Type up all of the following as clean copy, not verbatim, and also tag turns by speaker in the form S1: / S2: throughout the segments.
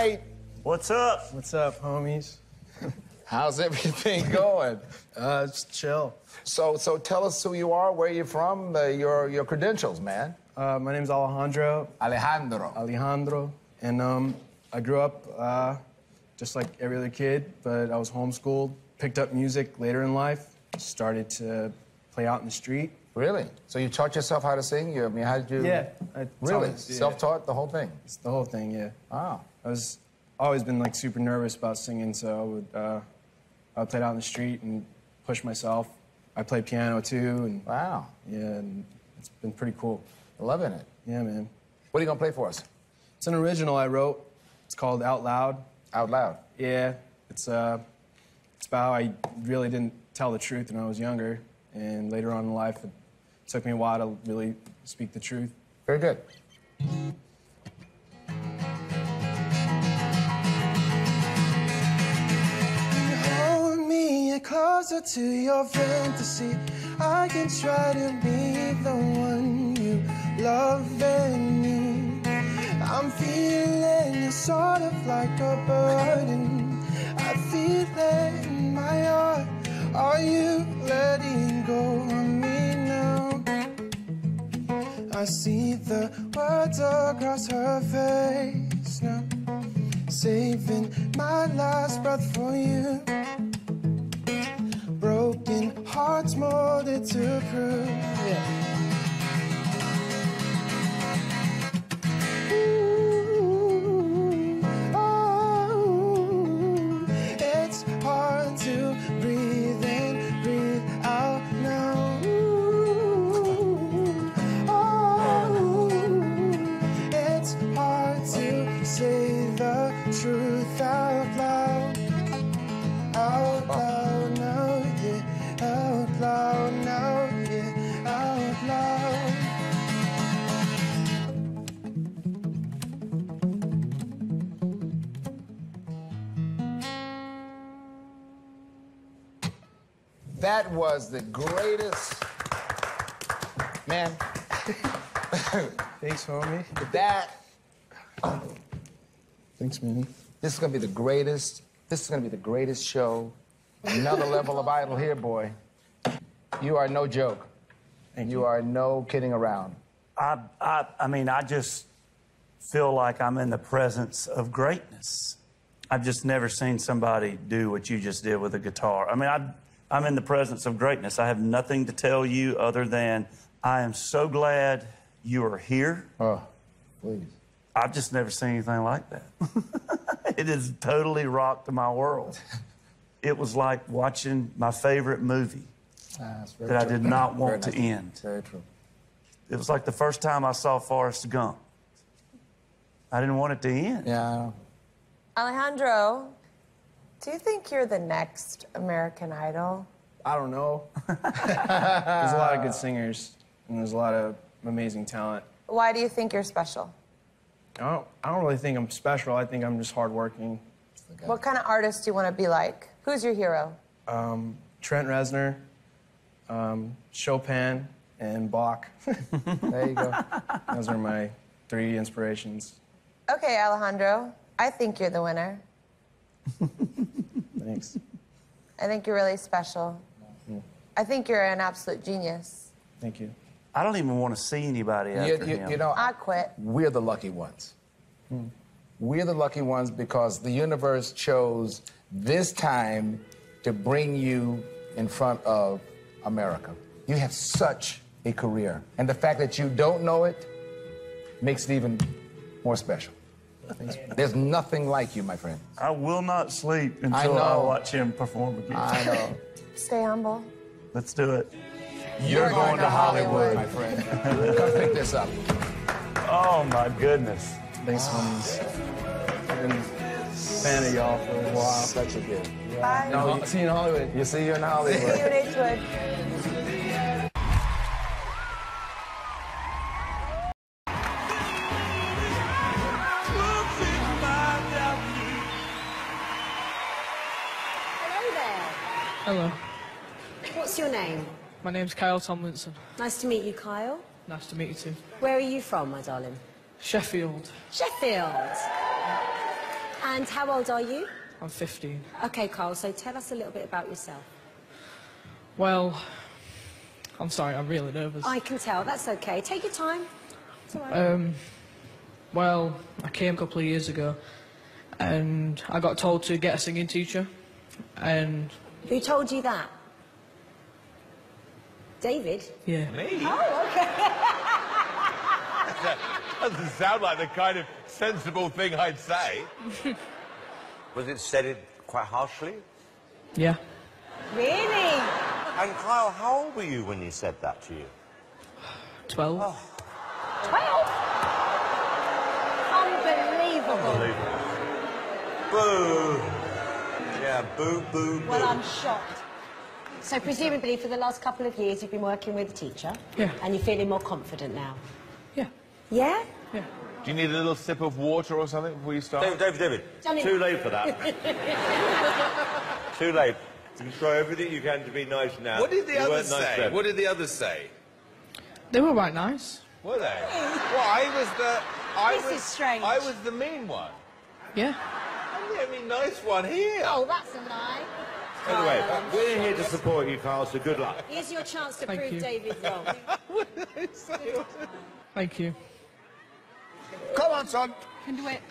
S1: Knight.
S2: What's up?
S3: What's up, homies?
S1: How's everything going?
S3: It's chill.
S1: So tell us who you are, where you're from, your credentials, man.
S3: My name's Alejandro.
S1: Alejandro.
S3: And I grew up just like every other kid, but I was homeschooled. Picked up music later in life. Started to play out in the street.
S1: Really? So you taught yourself how to sing? How did you?
S3: Yeah.
S1: Really? Self-taught, the whole thing?
S3: It's the whole thing, yeah.
S1: Wow.
S3: I was always been like super nervous about singing, so I would play it out in the street and push myself. I play piano too, and
S1: wow.
S3: Yeah, and it's been pretty cool.
S1: Loving it.
S3: Yeah, man.
S1: What are you gonna play for us?
S3: It's an original I wrote. It's called Out Loud.
S1: Out Loud?
S3: Yeah. It's about how I really didn't tell the truth when I was younger, and later on in life, it took me a while to really speak the truth.
S1: Very good.
S3: Hold me closer to your fantasy. I can try to be the one you love and need. I'm feeling you sort of like a burden. I feel it in my heart. Are you letting go of me now? I see the words across her face now. Saving my last breath for you. Broken hearts molded to prove. Yeah. It's hard to breathe in, breathe out now. It's hard to say the truth out loud. Out loud now, yeah. Out loud now, yeah. Out loud.
S1: That was the greatest, man.
S3: Thanks, homie. Thanks, man.
S1: This is gonna be the greatest. This is gonna be the greatest show. Another level of Idol here, boy. You are no joke.
S3: Thank
S1: you are no kidding around.
S2: I mean, I just feel like I'm in the presence of greatness. I've just never seen somebody do what you just did with a guitar. I mean, I'm in the presence of greatness. I have nothing to tell you other than I am so glad you are here.
S1: Oh, please.
S2: I've just never seen anything like that. It has totally rocked my world. It was like watching my favorite movie that I did not want to end.
S1: Very true.
S2: It was like the first time I saw Forrest Gump. I didn't want it to end.
S1: Yeah.
S4: Alejandro, do you think you're the next American Idol?
S3: I don't know. There's a lot of good singers, and there's a lot of amazing talent.
S4: Why do you think you're special?
S3: I don't really think I'm special. I think I'm just hardworking.
S4: What kind of artist do you want to be like? Who's your hero?
S3: Trent Reznor, Chopin, and Bach.
S1: There you go.
S3: Those are my 3 inspirations.
S4: Okay, Alejandro, I think you're the winner.
S3: Thanks.
S4: I think you're really special. I think you're an absolute genius.
S3: Thank you.
S2: I don't even want to see anybody after him.
S1: You know,
S4: I quit.
S1: we're the lucky ones. We're the lucky ones because the universe chose this time to bring you in front of America. You have such a career. And the fact that you don't know it makes it even more special. There's nothing like you, my friend.
S2: I will not sleep until I watch him perform again.
S1: I know.
S4: Stay humble.
S2: Let's do it.
S1: You're going to Hollywood, my friend. Come pick this up.
S2: Oh, my goodness.
S3: Thanks, homies. I've been a fan of y'all for a while.
S1: Such a gift.
S4: Bye.
S3: No, see you in Hollywood.
S1: You see you in Hollywood.
S4: See you in Edgewood.
S5: Hello there.
S6: Hello.
S5: What's your name?
S6: My name's Kyle Tomlinson.
S5: Nice to meet you, Kyle.
S6: Nice to meet you too.
S5: Where are you from, my darling?
S6: Sheffield.
S5: Sheffield. And how old are you?
S6: I'm 15.
S5: Okay, Kyle, so tell us a little bit about yourself.
S6: Well, I'm sorry, I'm really nervous.
S5: I can tell, that's okay. Take your time. It's all right.
S6: Well, I came a couple of years ago, and I got told to get a singing teacher, and
S5: Who told you that? David?
S6: yeah.
S7: Me?
S5: Oh, okay.
S7: That doesn't sound like the kind of sensible thing I'd say. Was it said it quite harshly?
S6: Yeah.
S5: Really?
S7: And Kyle, how old were you when he said that to you?
S6: 12.
S5: 12? Unbelievable.
S7: Boo! Yeah, boo, boo, boo.
S5: Well, I'm shocked. So presumably for the last couple of years you've been working with a teacher?
S6: Yeah.
S5: And you're feeling more confident now?
S6: Yeah.
S5: Yeah?
S6: Yeah.
S7: Do you need a little sip of water or something before you start?
S8: David.
S5: Johnny.
S8: Too late for that. Too late. You try everything you can to be nice now.
S7: What did the
S8: You
S7: others
S8: weren't nice
S7: say?
S8: then.
S7: What did the others say?
S6: They were right nice.
S7: Were they? Well,
S5: This is strange.
S7: I was the mean one.
S6: Yeah.
S7: I'm the only nice one here.
S5: Oh, that's a lie.
S8: Anyway, we're here to support you, Kyle, so good luck.
S5: Here's your chance to
S6: Thank
S5: prove
S6: you.
S5: David wrong.
S6: Thank you.
S1: Come on, son.
S6: Can do it.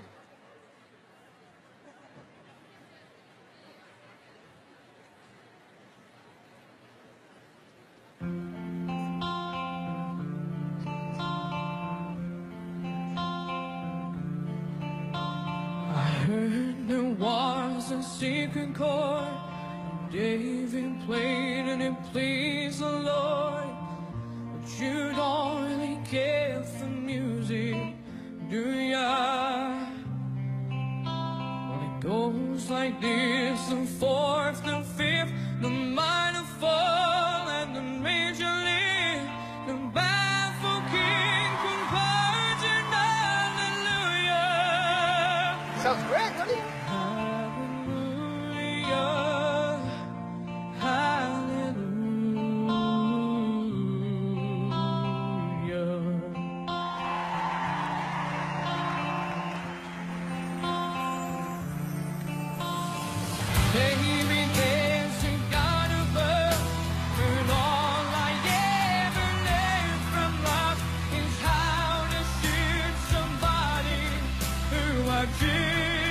S6: I heard there was a secret chord David played and it pleased the Lord. But you don't really care for music, do ya? Well, it goes like this: the fourth, the fifth, the minor fall, and the major lift, the baffled king composing hallelujah.
S1: Sounds great, doesn't it?
S6: Hallelujah, hallelujah. Baby, there's a God above, and all I ever learned from love is how to shoot somebody who I do.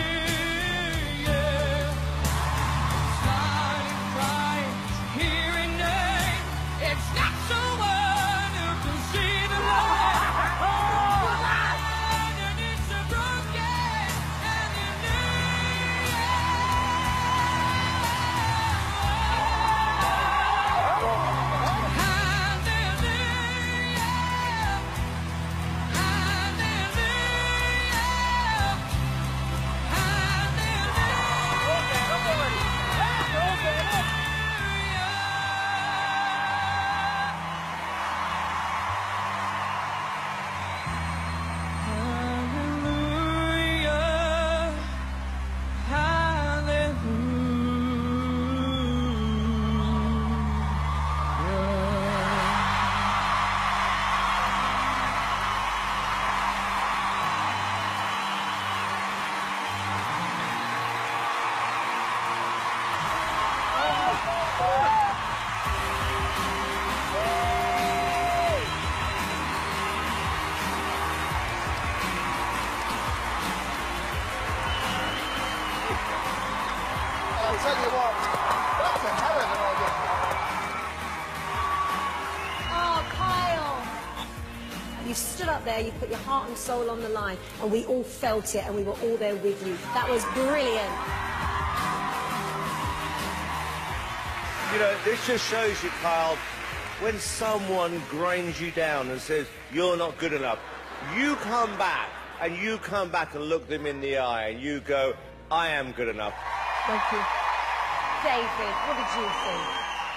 S1: I'll tell you what. That's a hell of an idea.
S5: Oh, Kyle. You stood up there, you put your heart and soul on the line, and we all felt it, and we were all there with you. That was brilliant.
S8: You know, this just shows you, Kyle, when someone grinds you down and says, you're not good enough, you come back and look them in the eye and you go, I am good enough.
S6: Thank you.
S5: David, what did you think?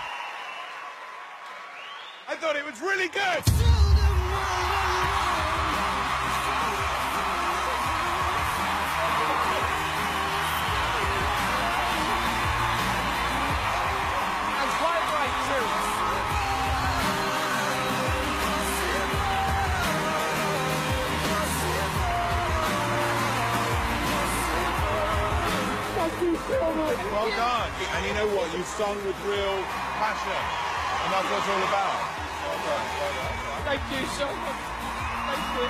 S7: I thought it was really good.
S1: And quite right, too.
S7: Well done. And you know what? You sung with real passion. And that's what it's all about. Well done. Well done.
S6: Thank you so much. Thank you.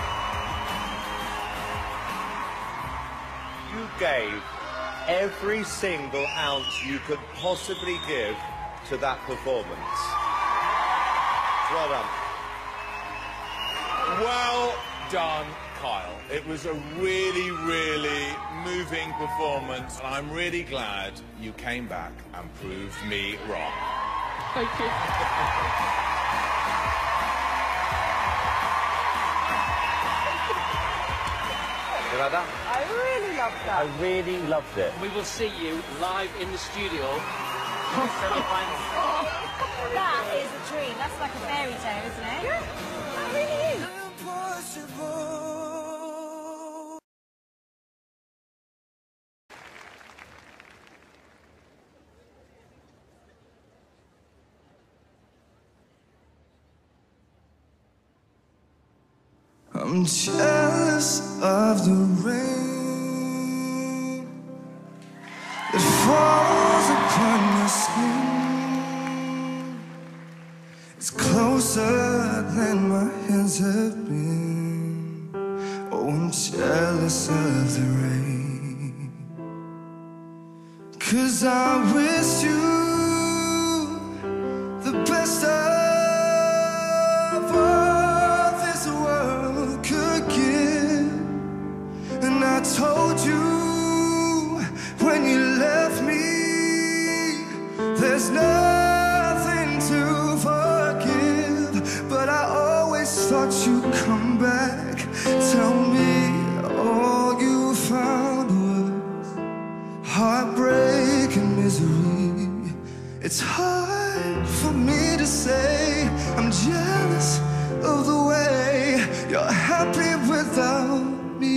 S8: You gave every single ounce you could possibly give to that performance. Well done.
S7: Well done, Kyle. It was a really, really moving performance, and I'm really glad you came back and proved me wrong.
S6: Thank you.
S8: You like that?
S4: I really loved that.
S8: I really loved it.
S9: We will see you live in the studio.
S5: That is a dream. That's like a fairy tale, isn't it? Yeah, that really is.
S3: I'm jealous of the rain that falls upon your skin. It's closer than my hands have been. Oh, I'm jealous of the rain, 'cause I wish you the best of all this world could give. And I told you when you left me, there's nothing to forgive. But I always thought you'd come back. Tell me all you found was heartbreak and misery. It's hard for me to say I'm jealous of the way you're happy without me.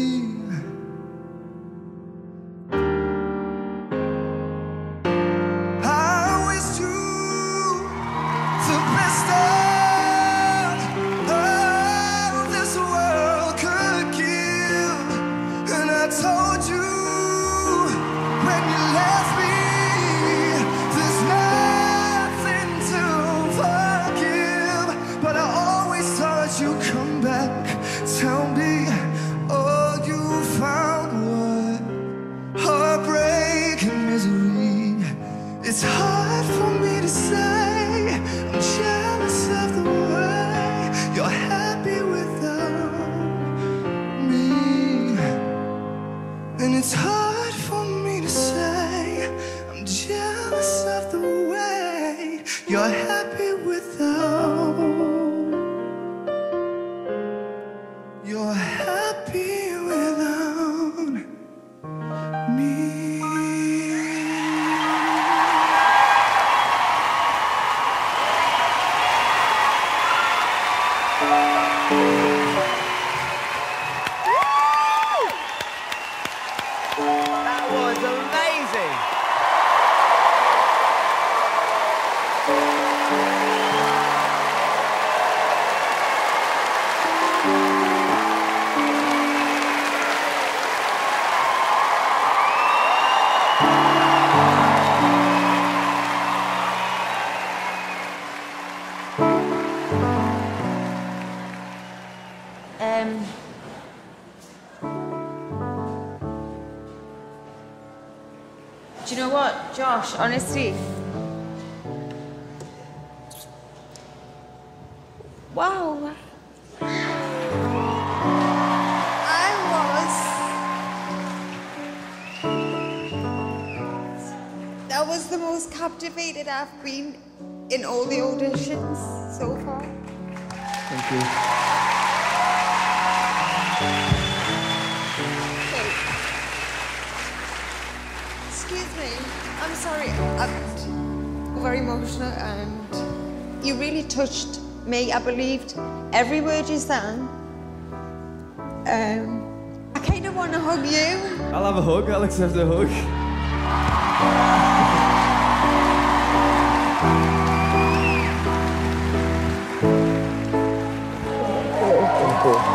S3: I wish you the best of all this world could give. And I told you when you left me, there's nothing to forgive. But I always thought you'd come back. Tell me all you found was heartbreak and misery. It's hard for me to say I'm jealous of the way you're happy without me. And it's hard for me to say I'm jealous of the way you're happy without. You're happy without me.
S8: That was amazing.
S4: Do you know what, Josh, honestly? Wow. That was the most captivated I've been in all the auditions so far.
S3: Thank you.
S4: Excuse me, I'm sorry, I'm very emotional and you really touched me. I believed every word you sang. I kind of want to hug you.
S3: I'll have a hug, I'll accept a hug.
S4: Thank you.